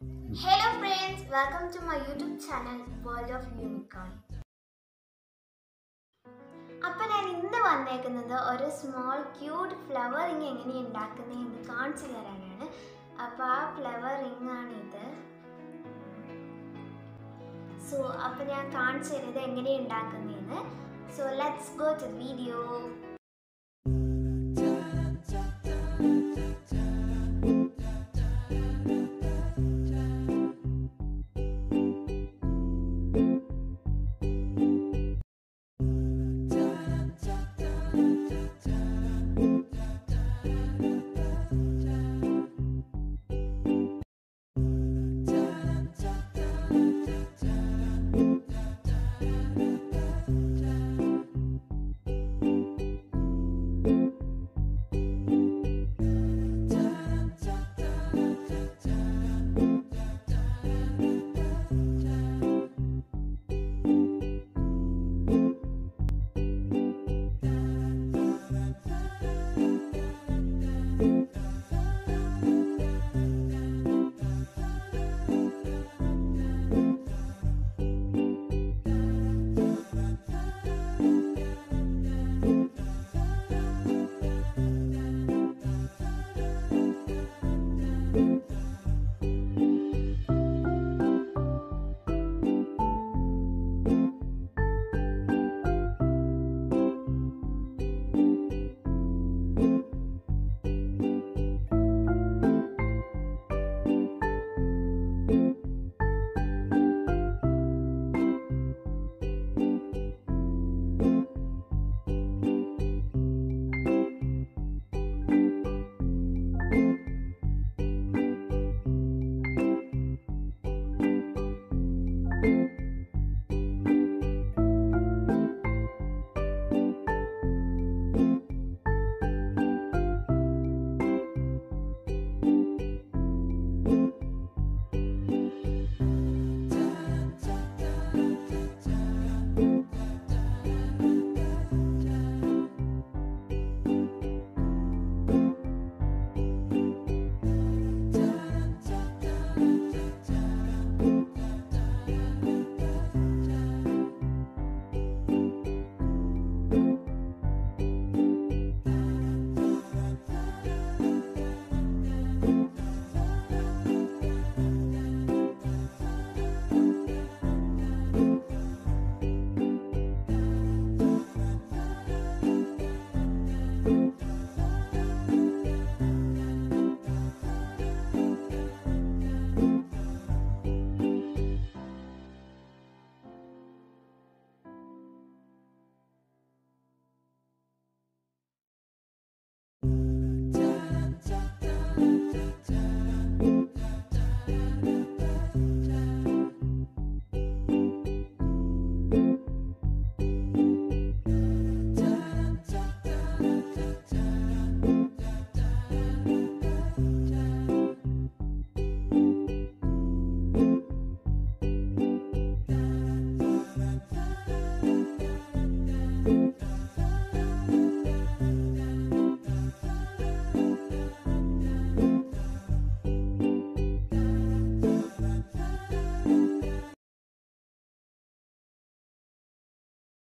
Hello friends, welcome to my YouTube channel World of Unicorn. അപ്പോൾ ഞാൻ ഇന്ന് വന്നേക്കുന്നത് ഒരു സ്മോൾ ക്യൂട്ട് ഫ്ലവർ റിംഗ് എങ്ങനെ ഉണ്ടാക്കുന്നതെന്ന് കാണിച്ചു തരാനാണ്. അപ്പോൾ ആ ഫ്ലവർ റിംഗ് ആണിത്. അപ്പോൾ ഞാൻ കാണിച്ചു തരുന്നത് എങ്ങനെ ഉണ്ടാക്കുന്നതെന്ന്. So let's go to the video.